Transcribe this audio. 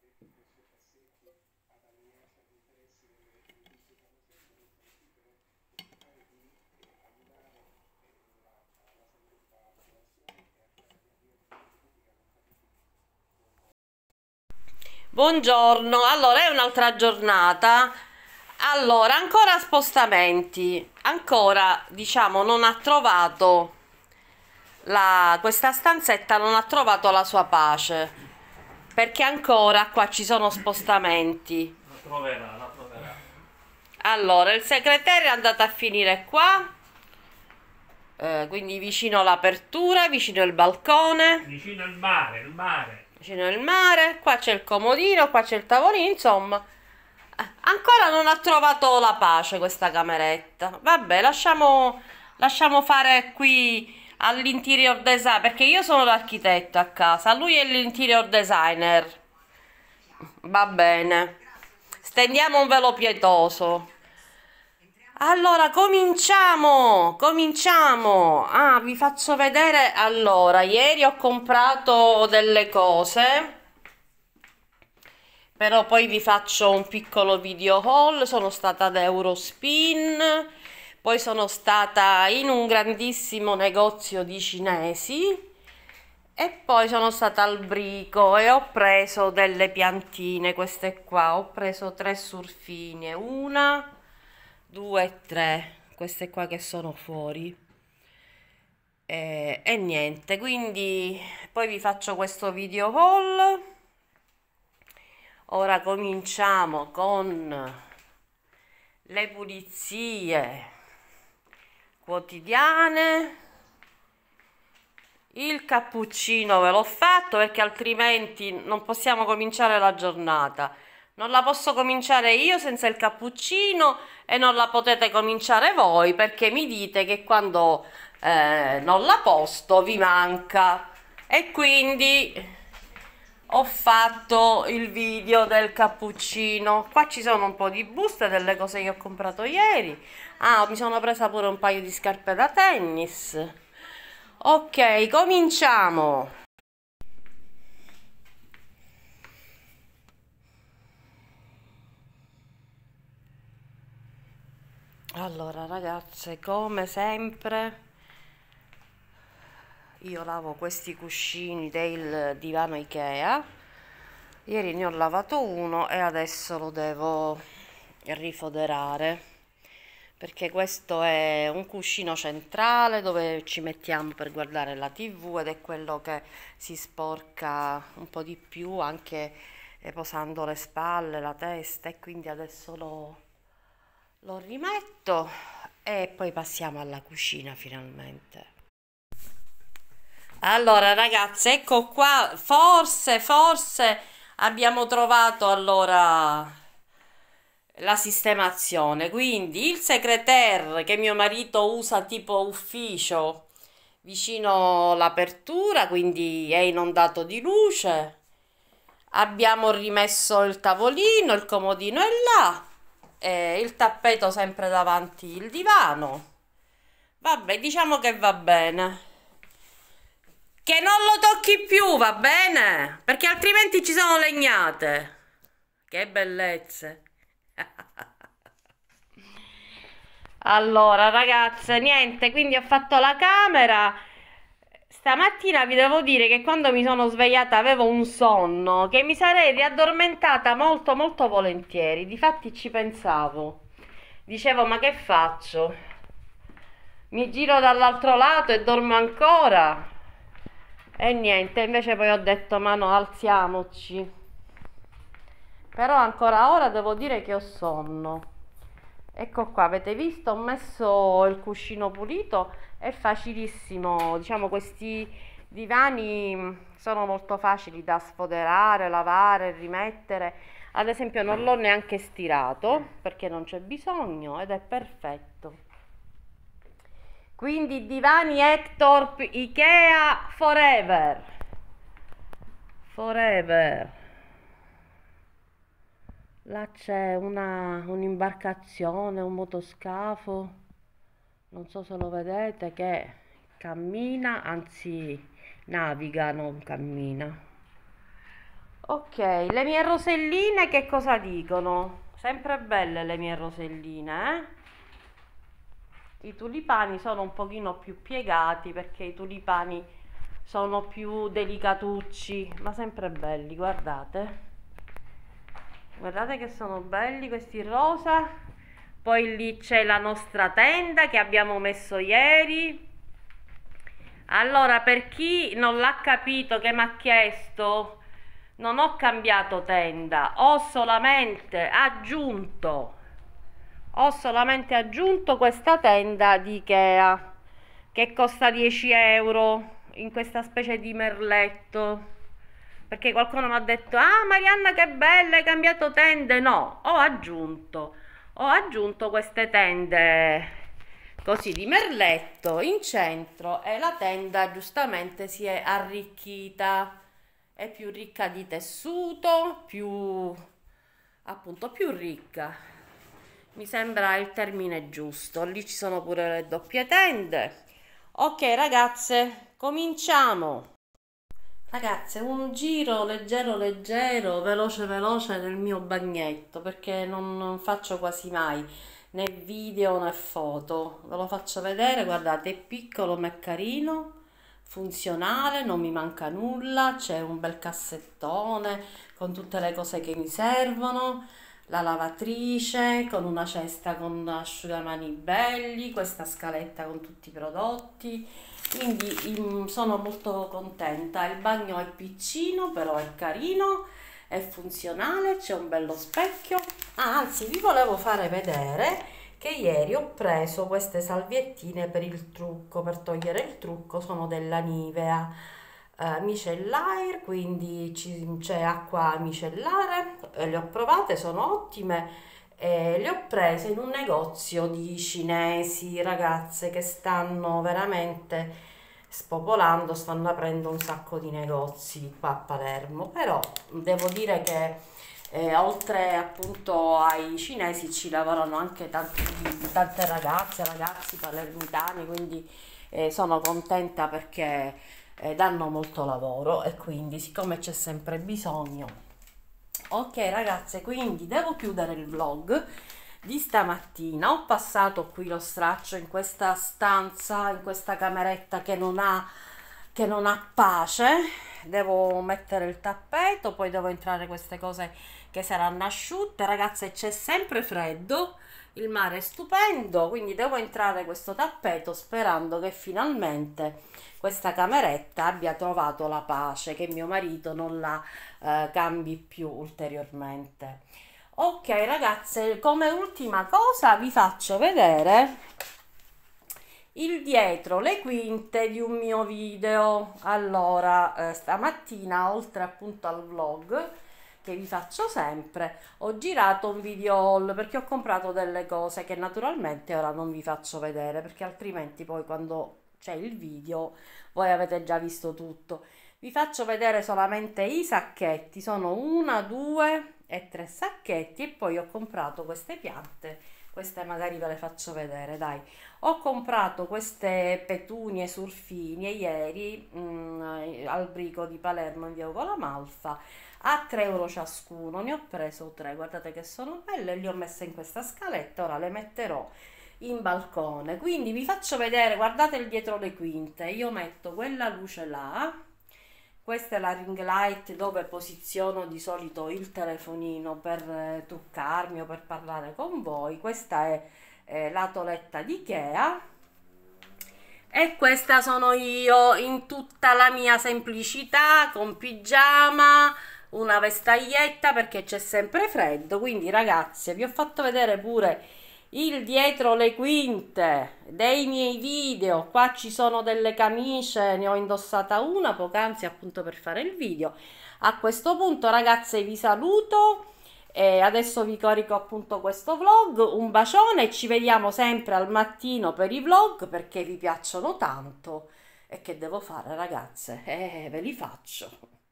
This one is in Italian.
Buongiorno, allora è un'altra giornata. Allora, ancora spostamenti, ancora diciamo non ha trovato questa stanzetta non ha trovato la sua pace, perché ancora qua ci sono spostamenti. La troverà, la troverà. Allora, il segretario è andato a finire qua, quindi vicino all'apertura, vicino al balcone. Vicino al mare, il mare. Vicino al mare, qua c'è il comodino, qua c'è il tavolino, insomma. Ancora non ha trovato la pace questa cameretta. Vabbè, lasciamo fare qui all'interior design, perché io sono l'architetto a casa, lui è l'interior designer. Va bene. Stendiamo un velo pietoso. Allora, cominciamo. Ah, vi faccio vedere. Allora, ieri ho comprato delle cose, però poi vi faccio un piccolo video haul. Sono stata ad Eurospin, poi sono stata in un grandissimo negozio di cinesi e poi sono stata al Brico e ho preso delle piantine, queste qua. Ho preso 3 surfine, una, 2 e 3, queste qua che sono fuori. E niente, quindi poi vi faccio questo video haul. Ora cominciamo con le pulizie quotidiane. Il cappuccino ve l'ho fatto perché altrimenti non possiamo cominciare la giornata. Non la posso cominciare io senza il cappuccino e non la potete cominciare voi perché mi dite che quando non la posto vi manca. E quindi ho fatto il video del cappuccino. Qua ci sono un po' di buste delle cose che ho comprato ieri. Ah, mi sono presa pure un paio di scarpe da tennis. Ok, cominciamo. Allora, ragazze, come sempre io lavo questi cuscini del divano Ikea. Ieri ne ho lavato uno e adesso lo devo rifoderare, perché questo è un cuscino centrale dove ci mettiamo per guardare la TV ed è quello che si sporca un po' di più anche posando le spalle, la testa, e quindi adesso lo rimetto e poi passiamo alla cucina finalmente. Allora ragazze, ecco qua, forse abbiamo trovato allora la sistemazione. Quindi il secrétaire che mio marito usa tipo ufficio vicino all'apertura, quindi è inondato di luce. Abbiamo rimesso il tavolino, il comodino è là, e il tappeto sempre davanti il divano. Vabbè, diciamo che va bene. Che non lo tocchi più, va bene? Perché altrimenti ci sono legnate. Che bellezze. Allora, ragazze, niente, quindi ho fatto la camera. Stamattina vi devo dire che quando mi sono svegliata avevo un sonno che mi sarei riaddormentata molto molto volentieri. Difatti ci pensavo. Dicevo, ma che faccio? Mi giro dall'altro lato e dormo ancora? E niente, invece poi ho detto, ma no, alziamoci. Però ancora ora devo dire che ho sonno. Ecco qua, avete visto? Ho messo il cuscino pulito, è facilissimo. Diciamo, questi divani sono molto facili da sfoderare, lavare, rimettere. Ad esempio non l'ho neanche stirato perché non c'è bisogno ed è perfetto. Quindi divani Hector Ikea Forever. Forever. Là c'è un'imbarcazione, un motoscafo, non so se lo vedete, che cammina, anzi naviga, non cammina. Ok, le mie roselline che cosa dicono? Sempre belle le mie roselline, I tulipani sono un pochino più piegati perché i tulipani sono più delicatucci, ma sempre belli, guardate. Guardate che sono belli questi rosa. Poi lì c'è la nostra tenda che abbiamo messo ieri. Allora, per chi non l'ha capito, che mi ha chiesto, non ho cambiato tenda, ho solamente aggiunto questa tenda di Ikea che costa 10 euro in questa specie di merletto. Perché qualcuno mi ha detto: Ah, Marianna, che bella, hai cambiato tende. No, ho aggiunto queste tende così di merletto in centro e la tenda giustamente si è arricchita, è più ricca di tessuto, più appunto più ricca. Mi sembra il termine giusto. Lì ci sono pure le doppie tende. Ok, ragazze, cominciamo. Ragazze, un giro leggero leggero, veloce veloce nel mio bagnetto, perché non faccio quasi mai né video né foto. Ve lo faccio vedere, guardate, è piccolo ma è carino, funzionale, non mi manca nulla, c'è un bel cassettone con tutte le cose che mi servono, la lavatrice con una cesta con asciugamani belli, questa scaletta con tutti i prodotti. Quindi sono molto contenta. Il bagno è piccino, però è carino, è funzionale, c'è un bello specchio. Ah, anzi, vi volevo fare vedere che ieri ho preso queste salviettine per il trucco, per togliere il trucco, sono della Nivea Micellar, quindi c'è acqua micellare, le ho provate, sono ottime. Le ho prese in un negozio di cinesi, ragazze, che stanno veramente spopolando, stanno aprendo un sacco di negozi qua a Palermo, però devo dire che oltre appunto ai cinesi ci lavorano anche tante ragazze, ragazzi palermitani, quindi sono contenta perché danno molto lavoro e quindi siccome c'è sempre bisogno. Ok ragazze, quindi devo chiudere il vlog di stamattina. Ho passato qui lo straccio in questa stanza, in questa cameretta che non ha pace. Devo mettere il tappeto, poi devo entrare queste cose che saranno asciutte. Ragazze, c'è sempre freddo, il mare è stupendo, quindi devo entrare questo tappeto sperando che finalmente questa cameretta abbia trovato la pace, che mio marito non la cambi più ulteriormente. Ok ragazze, come ultima cosa vi faccio vedere il dietro le quinte di un mio video. Allora, stamattina oltre appunto al vlog che vi faccio sempre, ho girato un video haul perché ho comprato delle cose che naturalmente ora non vi faccio vedere, perché altrimenti poi quando c'è il video voi avete già visto tutto. Vi faccio vedere solamente i sacchetti, sono 1, 2 e 3 sacchetti, e poi ho comprato queste piante, queste magari ve le faccio vedere, dai. Ho comprato queste petunie surfinie ieri al Brico di Palermo in via Ugo La Malfa a 3 euro ciascuno, ne ho preso 3, guardate che sono belle, le ho messe in questa scaletta, ora le metterò in balcone. Quindi vi faccio vedere, guardate il dietro le quinte, io metto quella luce là, questa è la ring light dove posiziono di solito il telefonino per truccarmi o per parlare con voi, questa è la toletta di Ikea e questa sono io in tutta la mia semplicità, con pigiama, una vestaglietta perché c'è sempre freddo. Quindi ragazze, vi ho fatto vedere pure il dietro le quinte dei miei video. Qua ci sono delle camicie, ne ho indossata una poc'anzi appunto per fare il video. A questo punto ragazze vi saluto e adesso vi carico appunto questo vlog. Un bacione e ci vediamo sempre al mattino per i vlog perché vi piacciono tanto. E che devo fare ragazze? Ve li faccio.